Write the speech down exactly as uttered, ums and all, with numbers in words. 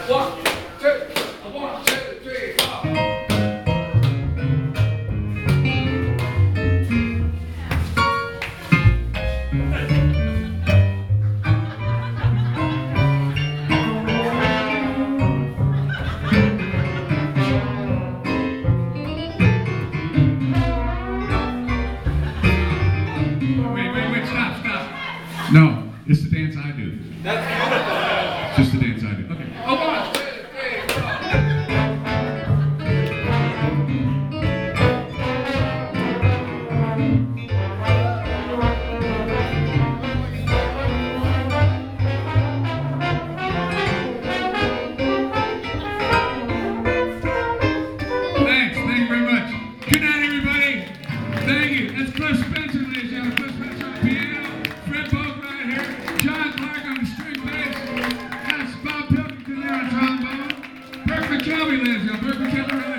One, two, one, two, three, four. Wait, wait, wait, stop, stop. No, it's the dance I do. That's beautiful. Just the dance I do. Okay. Oh, one, two, three, four. Thanks, thank you very much. Good night, everybody. Thank you. That's Cliff Spencer, ladies and gentlemen. Cliff Spencer on piano, Fred Polk right here, John Clark on the string bass, that's Bob Pilkington there on trombone, Burke McKelvey, ladies and gentlemen. Burke McKelvey.